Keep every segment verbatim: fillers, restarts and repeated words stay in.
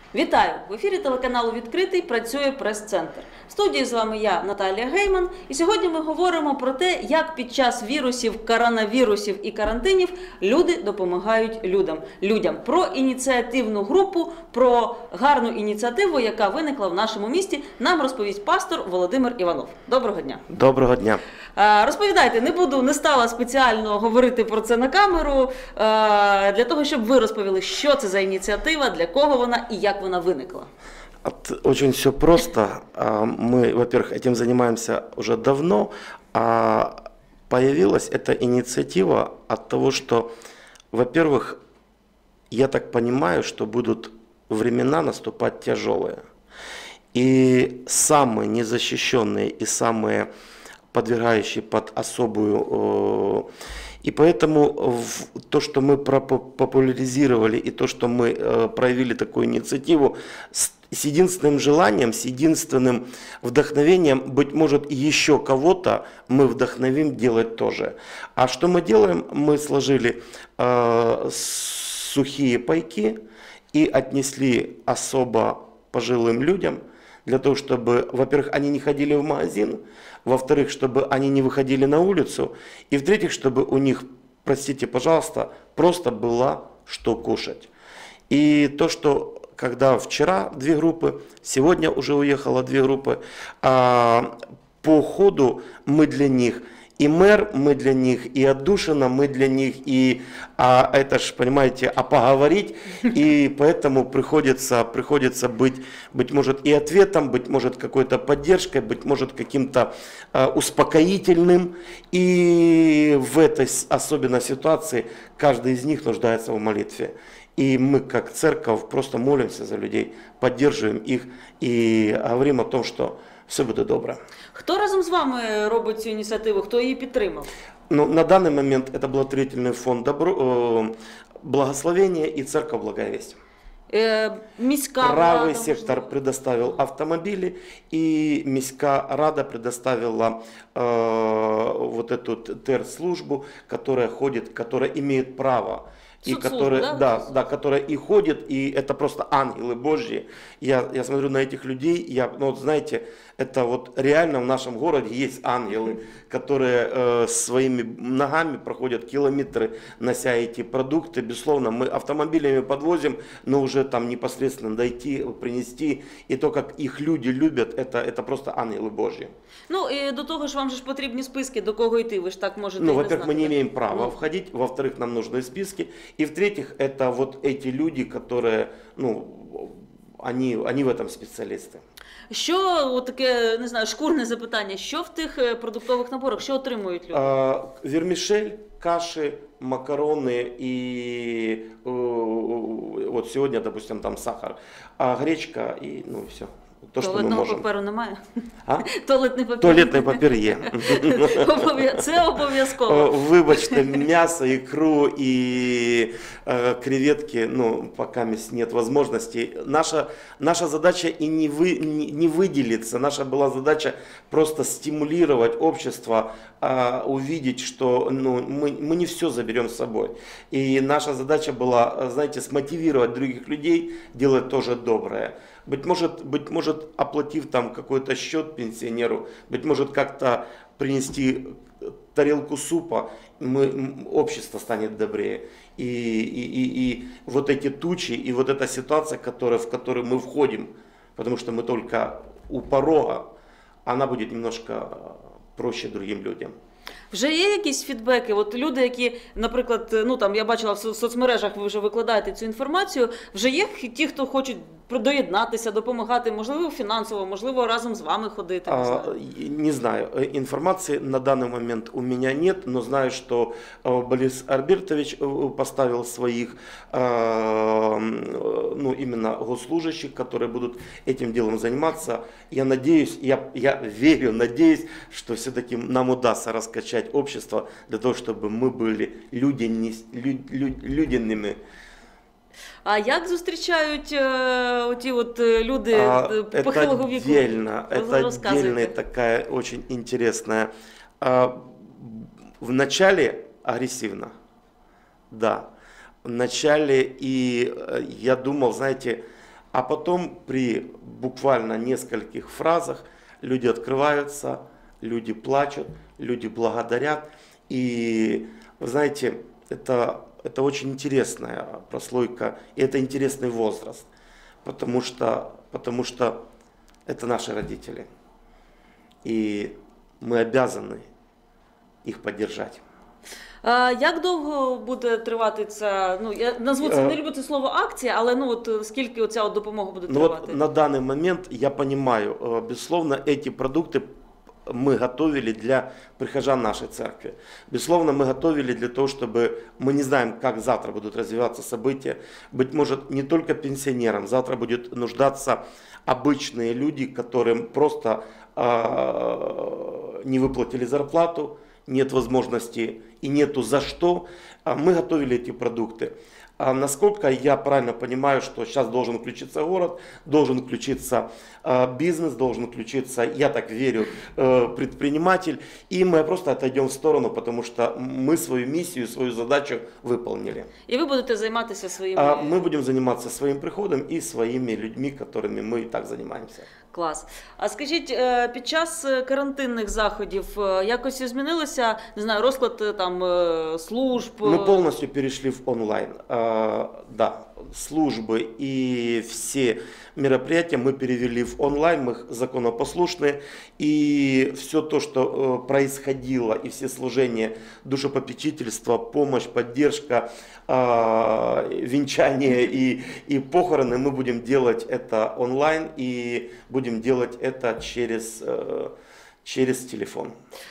Вітаю! В ефірі телеканалу «Відкритий» працює прес-центр. В студії з вами я, Наталія Гейман. І сьогодні ми говоримо про те, як під час вірусів, коронавірусів і карантинів люди допомагають людям. Людям. Про ініціативну групу, про гарну ініціативу, яка виникла в нашому місті, нам розповість пастор Володимир Іванов. Доброго дня! Доброго дня! Розповідайте, не буду, не стала спеціально говорити про це на камеру, для того, щоб ви розповіли, що це за ініціатива, для кого вона і як вона виникла. Очень все просто. Мы, во-первых, этим занимаемся уже давно, а появилась эта инициатива от того, что, во-первых, я так понимаю, что будут времена наступать тяжелые. И самые незащищенные, и самые подвергающие под особую... И поэтому то, что мы популяризировали, и то, что мы проявили такую инициативу, с единственным желанием, с единственным вдохновением, быть может, еще кого-то мы вдохновим делать тоже. А что мы делаем? Мы сложили э, сухие пайки и отнесли особо пожилым людям, для того, чтобы, во-первых, они не ходили в магазин, во-вторых, чтобы они не выходили на улицу, и в-третьих, чтобы у них, простите, пожалуйста, просто было что кушать. И то, что когда вчера две группы, сегодня уже уехало две группы, а по ходу мы для них, и мэр мы для них, и отдушина мы для них, и а это ж, понимаете, а поговорить, и поэтому приходится, приходится быть, быть может, и ответом, быть может, какой-то поддержкой, быть может, каким-то а, успокоительным, и в этой особенной ситуации каждый из них нуждается в молитве. И мы, как церковь, просто молимся за людей, поддерживаем их и говорим о том, что все буде добре. Хто разом з вами робить цю ініціативу? Хто її підтримав? Ну, на данный момент это благотворительный фонд Добро, э, Благословение и Церковь Благая Весть. Е, міська Правый рада, сектор можливо. предоставил автомобили, и Міська рада предоставила э, вот эту тер-службу, которая ходит, которая имеет право. И которые, да? да, да, которые и ходят, и это просто ангелы Божьи. Я, я смотрю на этих людей, я, ну, вот знаете, это вот реально в нашем городе есть ангелы, которые э, своими ногами проходят километры, нося эти продукты. Безусловно, мы автомобилями подвозим, но уже там непосредственно дойти, принести. И то, как их люди любят, это, это просто ангелы Божьи. Ну, і до того ж, вам же ж потрібні списки, до кого йти, ви ж так можете Ну, і не во-первых, мы знати. не имеем права Ну. входить, во-вторых, нам нужны списки, и в-третьих, это вот эти люди, которые, ну, они, они в этом специалисты. Що, от таке, не знаю, шкурне запитання, що в тих е, продуктових наборах, що отримують люди? А, вермишель, каши, макароны и э, вот сегодня, допустим, там сахар, а гречка и, ну, и все. То, что мы Туалетного можем. паперу немає? А? Туалетний папір. Туалетний папір є. Обов'я- Це обов'язково. Вибачте, мясо, икру и э, креветки, ну, пока нет возможности. Наша, наша задача и не, вы, не, не выделиться, наша была задача просто стимулировать общество, э, увидеть, что ну, мы, мы не все заберем с собой. И наша задача была, знаете, смотивировать других людей делать тоже доброе. Быть может, быть может, оплатив там какой-то счет пенсионеру, быть может, как-то принести тарелку супа, мы, общество станет добрее. И, и, и, и вот эти тучи, и вот эта ситуация, которая, в которую мы входим, потому что мы только у порога, она будет немножко проще другим людям. Вже є якісь фідбеки? От люди, які, наприклад, ну там я бачила в соцмережах, ви вже викладаєте цю інформацію, вже є ті, хто хочуть доєднатися, допомагати, можливо, фінансово, можливо, разом з вами ходити? Не знаю. А, не знаю. Информации на данный момент у меня нет, но знаю, что Борис Альбертович поставил своих, ну, именно госслужащих, которые будут этим делом заниматься. Я надеюсь, я, я верю, надеюсь, что все-таки нам удастся раскачать общество для того, чтобы мы были людяни, люд, люд, людяными. А як зустрічають е, оті от люди а, похилого віку? Отдельно, это отдельная такая очень интересная. А, вначале агрессивно, да. Вначале и я думал, знаете, а потом при буквально нескольких фразах люди открываются, люди плачут, люди благодарят. И вы знаете, это, это очень интересная прослойка, и это интересный возраст, потому что, потому что это наши родители. И мы обязаны их поддержать. А як довго буде тривати ця, ну я назву це, не люблю це слово акція, але ну от скільки оця от допомога буде Ну тривати? вот на данный момент я понимаю, безусловно, эти продукты мы готовили для прихожан нашей церкви. Безусловно, мы готовили для того, чтобы мы не знаем, как завтра будут развиваться события. Быть может, не только пенсионерам, завтра будет нуждаться обычные люди, которым просто э, не выплатили зарплату, нет возможности и нету за что. Мы готовили эти продукты. А насколько я правильно понимаю, что сейчас должен включиться город, должен включиться э, бизнес, должен включиться, я так верю, э, предприниматель. И мы просто отойдем в сторону, потому что мы свою миссию, свою задачу выполнили. И вы будете заниматься своими... А мы будем заниматься своим приходом и своими людьми, которыми мы и так занимаемся. Клас. А скажіть, під час карантинних заходів якось змінилося, не знаю, розклад там служб? Мы полностью перешли в онлайн. Да, службы и все мероприятия мы перевели в онлайн, мы законопослушные. И все то, что происходило, и все служения, душепопечительство, помощь, поддержка, венчание и, и похороны, мы будем делать это онлайн и будем делать это через, через телефон.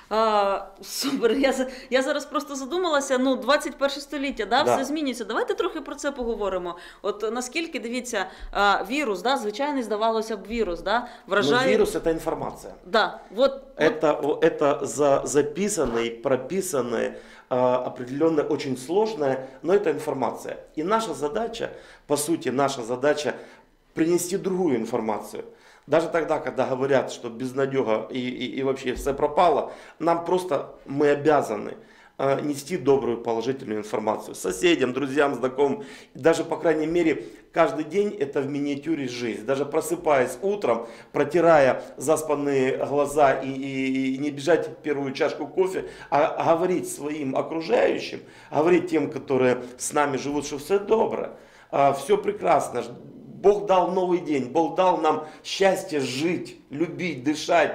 А, супер, я, я зараз просто задумалася, ну, двадцять перше століття, да, Да. все змінюється. Давайте трохи про це поговоримо. От наскільки, дивіться, а, вірус, да, звичайний, здавалося б, вірус, да, вражає... Но вирус – это информация. Да, вот, Это, это за, записанное, прописанное, определенное, очень сложное, но это информация. И наша задача, по сути, наша задача принести другую информацию. Даже тогда, когда говорят, что безнадега и, и, и вообще все пропало, нам просто, мы обязаны э, нести добрую, положительную информацию соседям, друзьям, знакомым. Даже, по крайней мере, каждый день это в миниатюре жизнь. Даже просыпаясь утром, протирая заспанные глаза и, и, и не бежать в первую чашку кофе, а говорить своим окружающим, говорить тем, которые с нами живут, что все добро, э, все прекрасно. Бог дал новый день, Бог дал нам счастье жить, любить, дышать,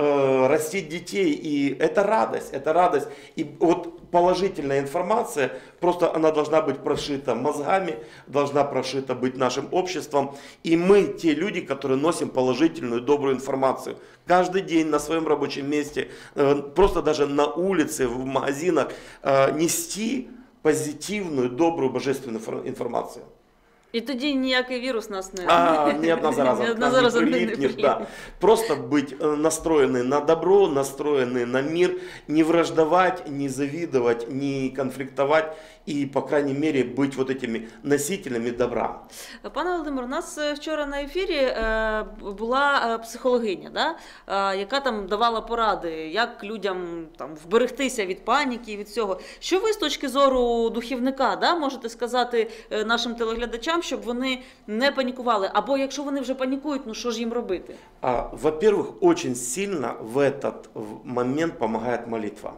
э, растить детей. И это радость, это радость. И вот положительная информация, просто она должна быть прошита мозгами, должна прошита быть нашим обществом. И мы те люди, которые носим положительную, добрую информацию. Каждый день на своем рабочем месте, э, просто даже на улице, в магазинах, э, нести позитивную, добрую, божественную информацию. І тоді ніякий вірус нас не... А, ни одна зараза, Ни одна не зараза не прилипнешь, прилипнет. да. Просто быть настроены на добро, настроены на мир, не враждовать, не завидовать, не конфликтовать и, по крайней мере, быть вот этими носителями добра. Пане Володимир, у нас вчора на ефірі е, була е, психологиня, да? е, яка там давала поради, як людям там вберегтися від паніки, від всього. Що ви з точки зору духівника, да, можете сказати е, нашим телеглядачам, щоб вони не панікували? Або якщо вони вже панікують, ну що ж їм робити? А, во-первых, очень сильно в этот момент помогает молитва.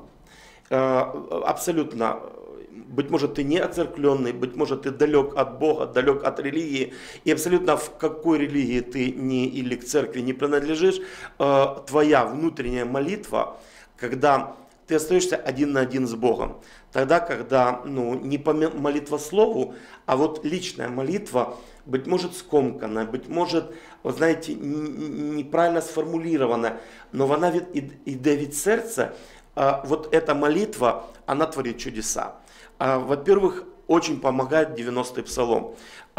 А, абсолютно. Быть может, ты не оцерквленный, быть может, ты далек от Бога, далек от религии. И абсолютно в какой религии ты не, или к церкви не принадлежишь, твоя внутренняя молитва, когда ты остаешься один на один с Богом. Тогда, когда ну, не по молитвослову, а вот личная молитва, быть может, скомканная, быть может, вы знаете, неправильно сформулирована, но она идет від сердца, вот эта молитва, она творит чудеса. Во-первых, очень помогает девяностый псалом.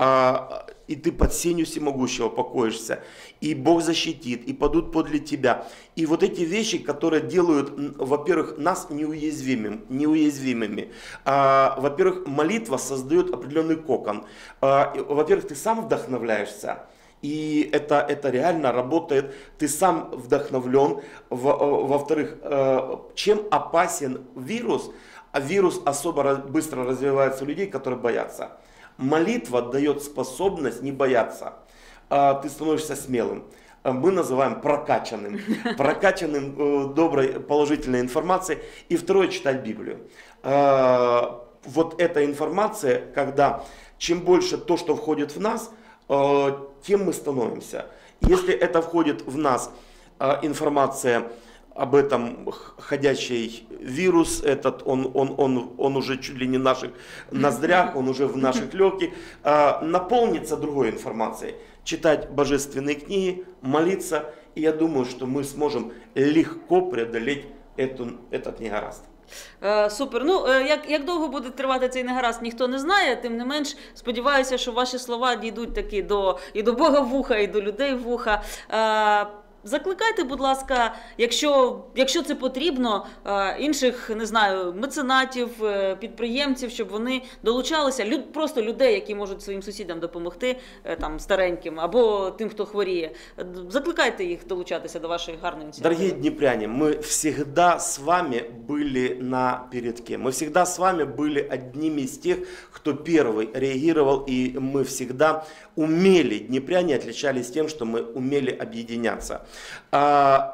И ты под сенью всемогущего покоишься, и Бог защитит, и падут подле тебя. И вот эти вещи, которые делают, во-первых, нас неуязвимым, неуязвимыми. Во-первых, молитва создает определенный кокон. Во-первых, ты сам вдохновляешься. И это, это реально работает, ты сам вдохновлен. Во-вторых, чем опасен вирус? А вирус особо быстро развивается у людей, которые боятся. Молитва дает способность не бояться. А, ты становишься смелым. А, мы называем прокачанным. Прокачанным э, доброй, положительной информацией. И второе, читать Библию. А, вот эта информация, когда чем больше то, что входит в нас, э, тем мы становимся. Если это входит в нас э, информация об этом ходячий вирус, этот, он, он, он, он уже чуть ли не в наших ноздрях, он уже в наших легких, э, наполнится другой информацией. Читать божественные книги, молиться, и я думаю, что мы сможем легко преодолеть эту, этот негаразд. Е, Супер. Ну, е, як, як довго буде тривати цей негаразд, ніхто не знає. Тим не менш, сподіваюся, що ваші слова дійдуть таки до, і до Бога в вуха, і до людей в вуха. Е, Закликайте, будь ласка, якщо, якщо це потрібно, е, інших, не знаю, меценатів, е, підприємців, щоб вони долучалися, люд, просто людей, які можуть своїм сусідам допомогти, е, там, стареньким, або тим, хто хворіє. Е, Закликайте їх долучатися до вашої гарної ініціативи. Дорогие днепряне, мы всегда с вами были на передке. Мы всегда с вами были одними из тех, кто первый реагировал, и мы всегда умели, днепряне отличались тем, что мы умели объединяться. А,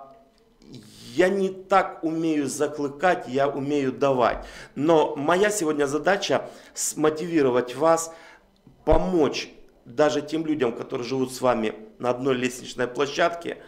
я не так умею закликать, я умею давать. Но моя сегодня задача смотивировать вас, помочь даже тем людям, которые живут с вами на одной лестничной площадке,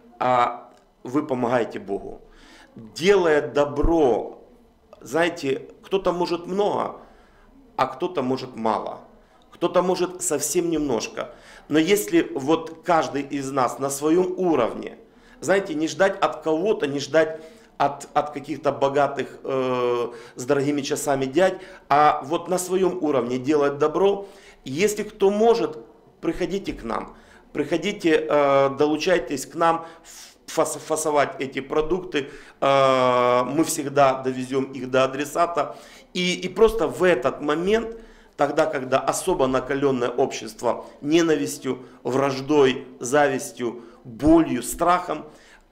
а вы помогаете Богу. Делая добро, знаете, кто-то может много, а кто-то может мало. Кто-то может совсем немножко. Но если вот каждый из нас на своем уровне, знаете, не ждать от кого-то, не ждать от, от каких-то богатых э, с дорогими часами дядь, а вот на своем уровне делать добро. Если кто может, приходите к нам. Приходите, э, долучайтесь к нам, фас, фасовать эти продукты. Э, мы всегда довезем их до адресата. И, и просто в этот момент, тогда, когда особо накаленное общество ненавистью, враждой, завистью, болью, страхом,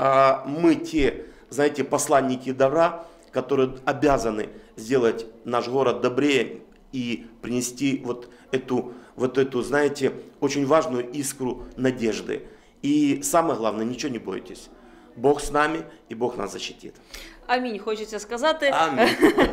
мы те, знаете, посланники добра, которые обязаны сделать наш город добрее и принести вот эту, вот эту, знаете, очень важную искру надежды. И самое главное, ничего не бойтесь. Бог с нами, и Бог нас защитит. Амінь, хочеться сказати. Амінь.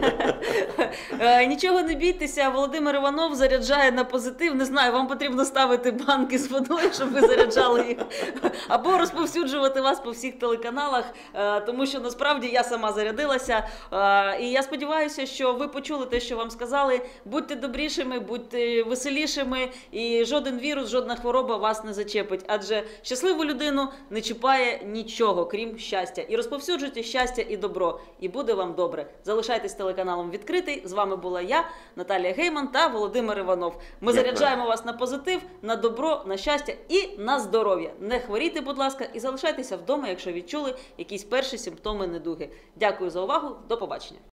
Нічого не бійтеся, Володимир Іванов заряджає на позитив. Не знаю, вам потрібно ставити банки з водою, щоб ви заряджали їх. Або розповсюджувати вас по всіх телеканалах, тому що насправді я сама зарядилася. І я сподіваюся, що ви почули те, що вам сказали. Будьте добрішими, будьте веселішими, і жоден вірус, жодна хвороба вас не зачепить. Адже щасливу людину не чіпає нічого, крім щастя. І розповсюджуйте щастя і добро. І буде вам добре. Залишайтесь телеканалом «Відкритий». З вами була я, Наталія Гейман та Володимир Іванов. Ми Дякую. заряджаємо вас на позитив, на добро, на щастя і на здоров'я. Не хворійте, будь ласка, і залишайтеся вдома, якщо відчули якісь перші симптоми недуги. Дякую за увагу. До побачення.